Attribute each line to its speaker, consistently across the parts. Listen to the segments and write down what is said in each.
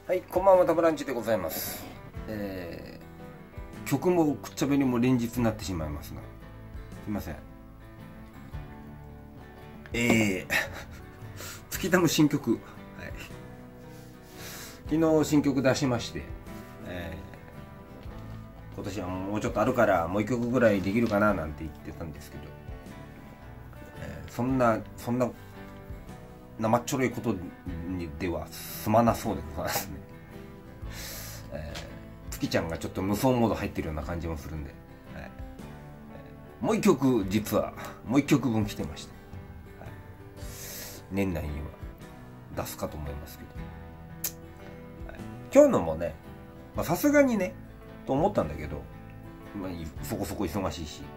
Speaker 1: はい、こんばんは、タブランチでございます。曲もくっちゃべりも連日になってしまいますが、すいません。月田の新曲、はい、昨日新曲出しまして、今年はもうちょっとあるからもう一曲ぐらいできるかななんて言ってたんですけど、そんな生っちょろいことにでは済まなそうでございますね。月ちゃんがちょっと無双モード入ってるような感じもするんで、もう一曲実はもう一曲分来てました、年内には出すかと思いますけど、今日のもね、さすがにねと思ったんだけど、そこそこ忙しいし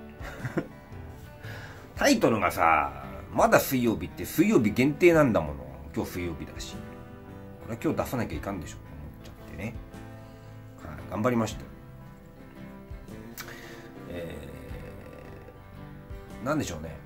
Speaker 1: タイトルがさ、まだ水曜日って水曜日限定なんだもの。今日水曜日だし、これは今日出さなきゃいかんでしょと思っちゃってね、頑張りましたよ。なんでしょうね、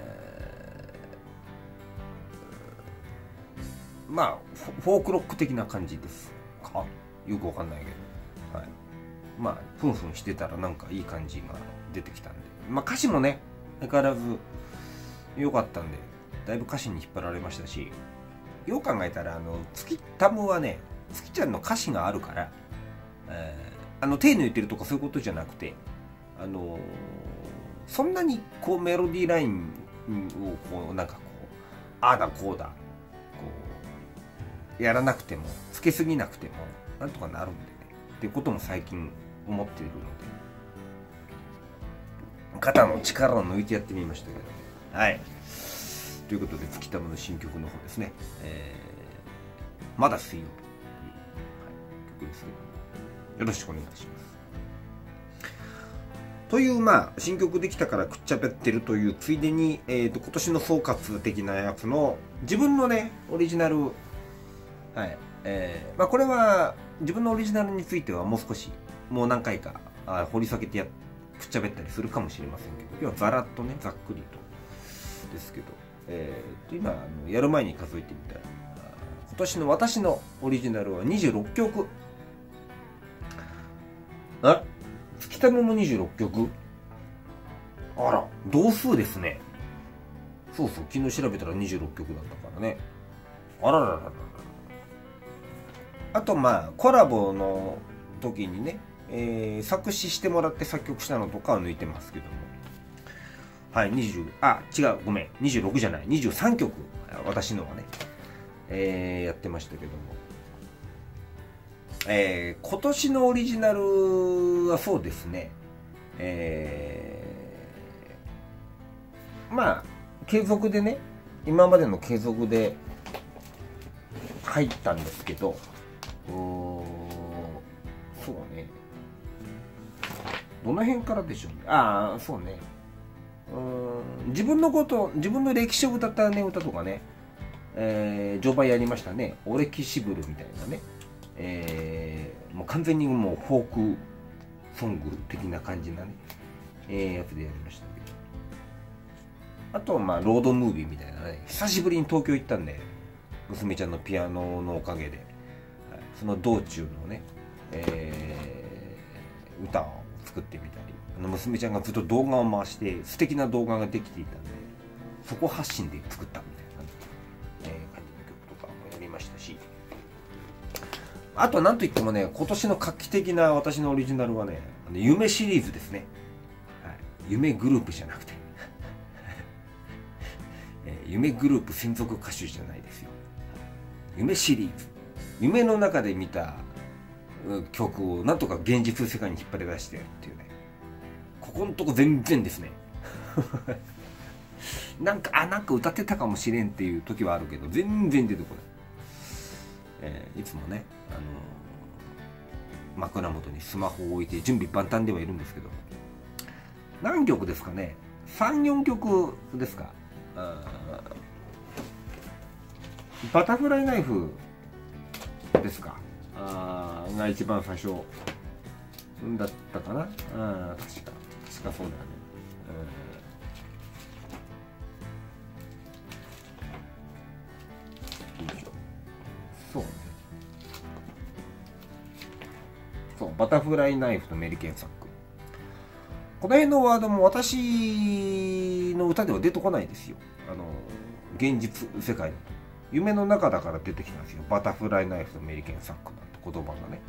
Speaker 1: まあフォークロック的な感じですか、よくわかんないけど、まあふんふんしてたらなんかいい感じが出てきたんで、歌詞もね相変わらず良かったんで、だいぶ歌詞に引っ張られましたし、よう考えたら月タムはね、月ちゃんの歌詞があるから、手抜いてるとかそういうことじゃなくて、そんなにこうメロディーラインをこうなんかこうああだこうだこうやらなくても、つけすぎなくてもなんとかなるんでねっていうことも最近思っているので、肩の力を抜いてやってみましたけど、はい。ということで月タムの新曲の方ですね、まだ水曜日という、曲ですけど、よろしくお願いします。という新曲できたからくっちゃべってるというついでに、今年の総括的なやつの自分のねオリジナル、はい、これは自分のオリジナルについてはもう少しもう何回か掘り下げてくっちゃべったりするかもしれませんけど、今日はざらっとねざっくりとですけど、今やる前に数えてみたら今年の私のオリジナルは26曲。月タムも26曲。あら、同数ですね。そうそう、昨日調べたら26曲だったからね。あららららら。あとコラボの時にね、作詞してもらって作曲したのとかは抜いてますけども、はい、違う、ごめん、26じゃない、23曲私のはね、やってましたけども、今年のオリジナルはそうですね、継続でね、今までの継続で入ったんですけど、そうね、どの辺からでしょうね。そうね、自分の歴史を歌ったね歌とかね、序盤やりましたね。オレキシブルみたいなね、もう完全にもうフォークソング的な感じなね、やつでやりましたけど、あとはロードムービーみたいなね、久しぶりに東京行ったんで、娘ちゃんのピアノのおかげで、その道中のね、歌を作ってみたり、娘ちゃんがずっと動画を回して素敵な動画ができていたんで、そこ発信で作ったみたいな、感じの曲とかもやりましたし、あとはなんといってもね、今年の画期的な私のオリジナルはね、夢シリーズですね、夢グループじゃなくて夢グループ専属歌手じゃないですよ。夢シリーズ、夢の中で見た曲をなんとか現実世界に引っ張り出してやるっていうね、ここのとこ全然ですねなんか歌ってたかもしれんっていう時はあるけど、全然出てこない。いつもね、枕元にスマホを置いて準備万端ではいるんですけど、何曲ですかね、3、4曲ですか。バタフライナイフですか、が一番最初だったかな。確かそうだよね。そうね。 バタフライナイフとメリケンサック。この辺のワードも私の歌では出てこないですよ。現実世界の夢の中だから出てきたんですよ。バタフライナイフとメリケンサックなんて言葉がね。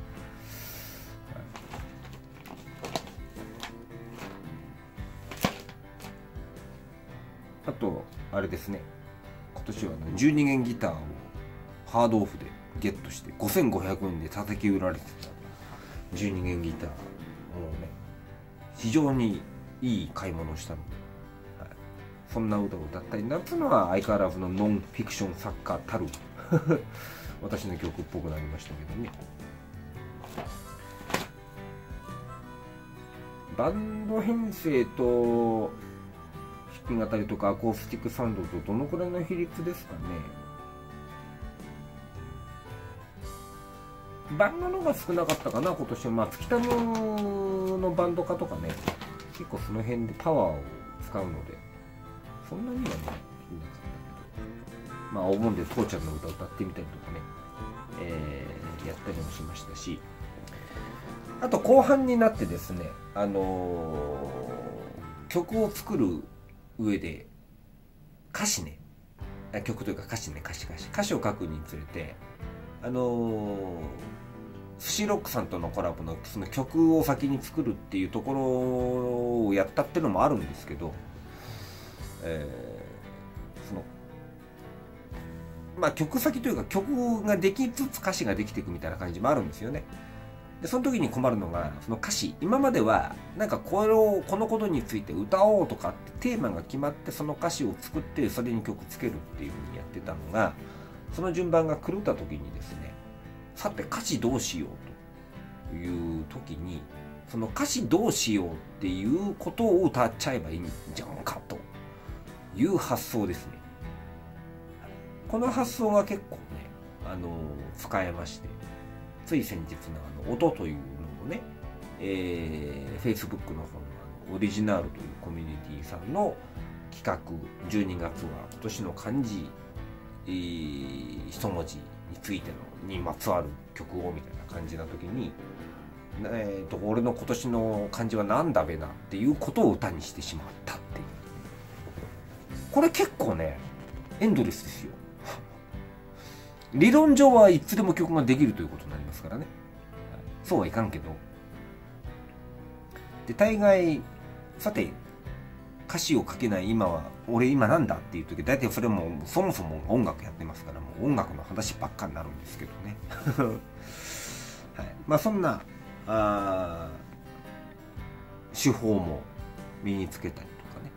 Speaker 1: あとあれですね、今年は12弦ギターをハードオフでゲットして5500円で叩き売られてた12弦ギター、もうね非常にいい買い物をしたので、はい、そんな歌を歌ったりなんていうのは相変わらずのノンフィクション作家たる私の曲っぽくなりましたけどね。バンド編成と弾き語りとかアコースティックサウンドとどのくらいの比率ですかね。バンドの方が少なかったかな今年は。月田のバンド化とかね、結構その辺でパワーを使うのでそんなにはねいなかったけど、お盆でこうちゃんの歌を歌ってみたりとかね、やったりもしましたし、あと後半になってですね、曲を作る上で歌詞ね、曲というか歌詞を書くにつれてスシロックさんとのコラボのその曲を先に作るっていうところをやったっていうのもあるんですけど、曲先というか曲ができつつ歌詞ができていくみたいな感じもあるんですよね。でその時に困るのがその歌詞、今まではなんかこのことについて歌おうとかってテーマが決まってその歌詞を作ってそれに曲つけるっていう風にやってたのが、その順番が狂った時にですね、さて歌詞どうしようという時にその歌詞どうしようっていうことを歌っちゃえばいいんじゃんかという発想ですね。この発想が結構ね使えまして、つい先日の音というのをね、Facebook の方のオリジナルというコミュニティさんの企画、12月は今年の漢字一文字についてにまつわる曲をみたいな感じな時に、俺の今年の漢字はなんだべなっていうことを歌にしてしまったっていう、これ結構ねエンドレスですよ。理論上はいつでも曲ができるということになりますからね。そうはいかんけど、で大概さて歌詞を書けない今は俺今なんだっていう時、大体それもそもそも音楽やってますから、もう音楽の話ばっかになるんですけどね。はい、そんな手法も身につけたりとかね。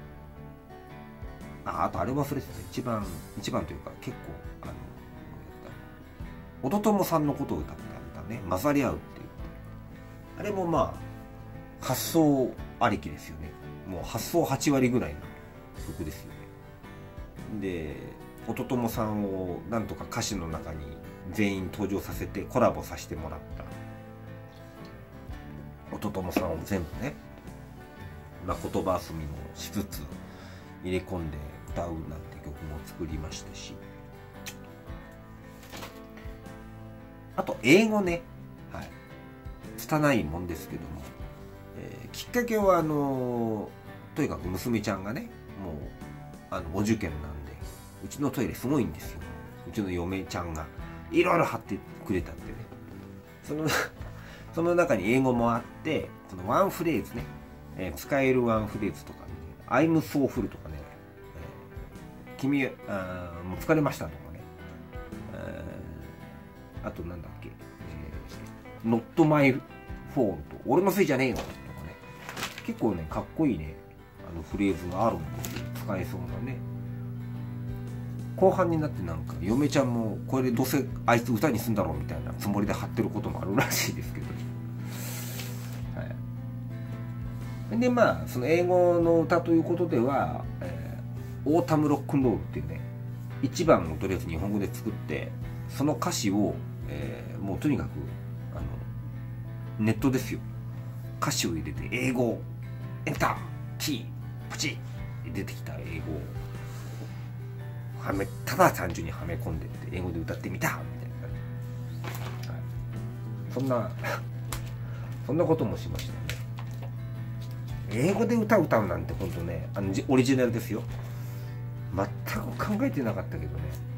Speaker 1: あとあれ忘れてた、一番というか結構音友さんのことを歌ったんだね、混ざり合うっていう、あれも発想ありきですよね。もう発想8割ぐらいの曲ですよね。で音友さんをなんとか歌詞の中に全員登場させてコラボさせてもらった音友さんを全部ね、言葉遊びもしつつ入れ込んで歌うなんて曲も作りましたし、あと英語ね、拙いもんですけども、きっかけはとにかく娘ちゃんがね、もうお受験なんで、うちのトイレすごいんですよ。うちの嫁ちゃんがいろいろ貼ってくれたってね、その中に英語もあって、そのワンフレーズね、使えるワンフレーズとかね、I'm so full とかね、君もう疲れましたとかね、あとなんだっけ、Not my phone と俺のせいじゃねえよとかね、結構ねかっこいいねフレーズがあるんですよ。使えそうなね。後半になってなんか嫁ちゃんもこれでどうせあいつ歌にすんだろうみたいなつもりで貼ってることもあるらしいですけど、でその英語の歌ということでは、オータムロックンロールっていうね1番をとりあえず日本語で作って、その歌詞を、もうとにかくネットですよ、歌詞を入れて英語エンターキープチッ出てきた英語をただ単純にはめ込んでって英語で歌ってみたみたいな、そんなそんなこともしましたね。英語で歌うなんて本当ね、オリジナルですよ。全く考えてなかったけどね。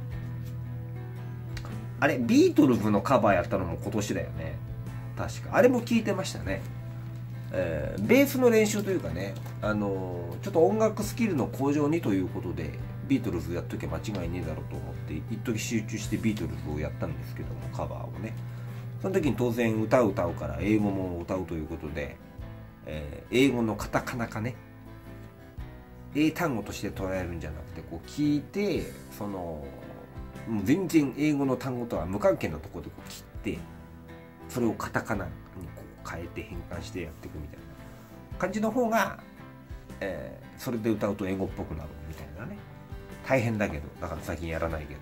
Speaker 1: あれビートルズのカバーやったのも今年だよね、確か。あれも聞いてましたね。ベースの練習というかね、ちょっと音楽スキルの向上にということでビートルズやっとけば間違いねえだろうと思って一時集中してビートルズをやったんですけども、カバーをね。その時に当然歌うから英語も歌うということで、英語のカタカナかね、英単語として捉えるんじゃなくて、こう聞いて、もう全然英語の単語とは無関係なところでこう切って、それをカタカナにこう変えて変換してやっていくみたいな感じの方が、それで歌うと英語っぽくなるみたいなね。大変だけど、だから最近やらないけど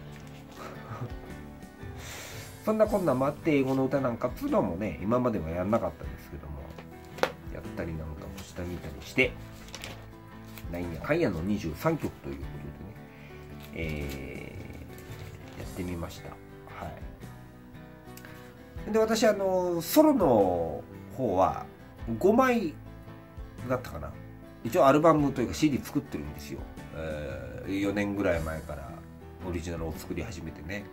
Speaker 1: そんなこんなもあって英語の歌なんかっていうのもね、今まではやんなかったですけども、やったりなんかもしたみたりして、なんやかんやの23曲ということでね、やってみました。はい。で、私ソロの方は5枚だったかな。一応アルバムというか CD 作ってるんですよ。4年ぐらい前からオリジナルを作り始めてね。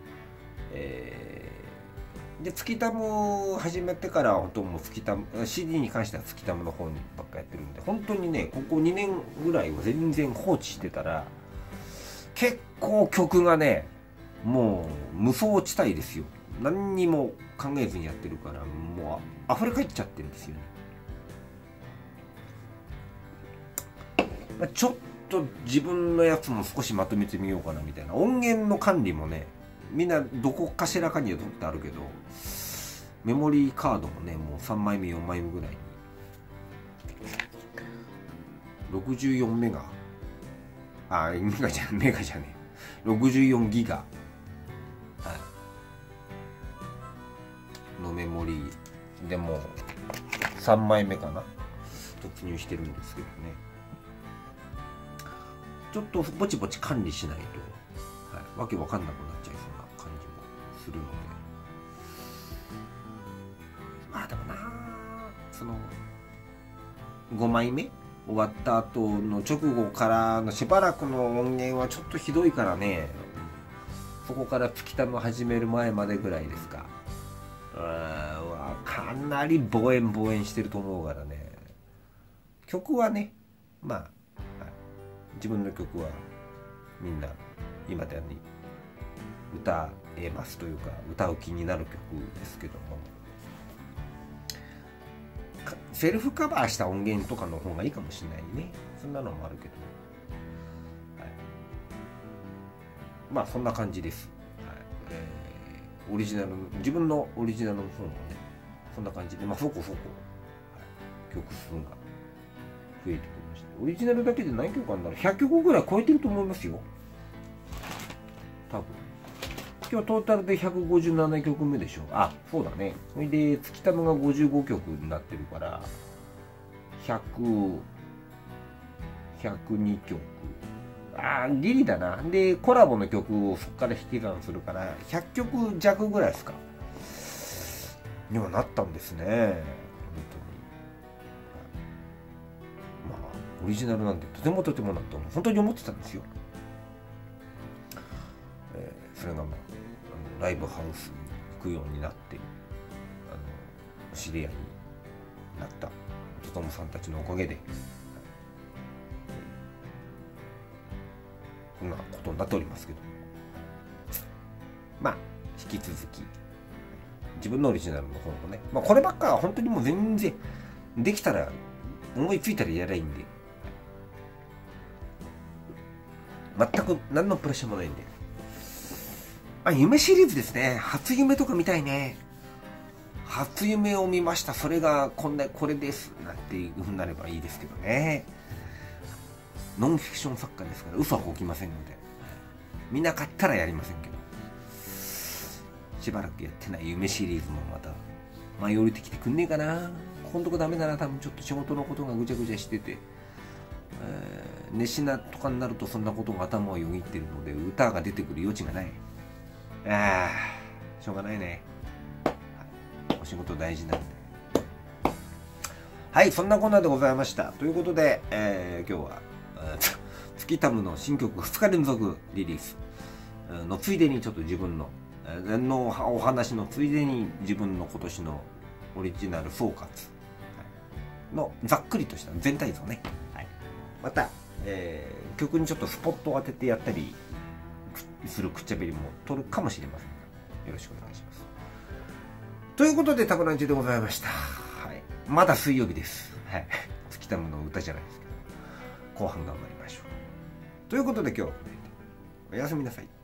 Speaker 1: で月タム始めてから本当もう月タム CD に関しては月タムの方にばっかやってるんで、本当にねここ2年ぐらいは全然放置してたら結構曲がねもう無双地帯ですよ。何にも考えずにやってるからもう溢れ返っちゃってるんですよね。ちょっと自分のやつも少しまとめてみようかなみたいな。音源の管理もねみんなどこかしらかには取ってあるけど、メモリーカードもねもう3枚目4枚目ぐらいに64メガメガじゃねえ64ギガ、のメモリーでも3枚目かな突入してるんですけどね、ちょっとぼちぼち管理しないと、わけわかんなくなっちゃいそうな感じもするので、まあでもなその5枚目終わった後の直後からのしばらくの音源はちょっとひどいからね、そこから月タム始める前までぐらいですか、かなり望遠してると思うからね。曲はねまあ自分の曲はみんな今だに歌えますというか歌う気になる曲ですけども、セルフカバーした音源とかの方がいいかもしれないね。そんなのもあるけど、まあそんな感じです。オリジナル自分のオリジナルの方もねそんな感じで、まあそこそこ、曲数が増えてきました。オリジナルだけで何曲あるんだろう。100曲ぐらい超えてると思いますよ多分。今日トータルで157曲目でしょ。そうだね。それで月タムが55曲になってるから102曲、ギリだな。でコラボの曲をそこから引き算するから100曲弱ぐらいですかにはなったんですね。本当にまあオリジナルなんでとてもなんて本当に思ってたんですよ。それがまあライブハウスに行くようになって知り合いになったトトムさんたちのおかげでこんなことになっておりますけど、まあ引き続き自分のオリジナルの方もね、まあこればっかは本当にもう全然できたら思いついたらやりゃいいんで、全く何のプレッシャーもないんで、夢シリーズですね。初夢とか見たいね。初夢を見ました、それがこれですなんていう風になればいいですけどね。ノンフィクション作家ですから嘘は起きませんので、見なかったらやりませんけど、しばらくやってない夢シリーズもまた舞い降りてきてくんねえかな。ここんとこダメだな。多分ちょっと仕事のことがぐちゃぐちゃしてて、熱しなとかになるとそんなことが頭をよぎってるので歌が出てくる余地がない。しょうがないね、お仕事大事なんではい、そんなこんなでございました。ということで、今日は、月タムの新曲2日連続リリースのついでにちょっと自分の、お話のついでに自分の今年のオリジナル総括のざっくりとした全体像ね。はい、また、曲にちょっとスポットを当ててやったりするくっちゃべりも撮るかもしれませんが、よろしくお願いします。ということで、タコランチでございました。はい、まだ水曜日です。はい、月タムの歌じゃないですけど、後半頑張りましょう。ということで今日はこれでおやすみなさい。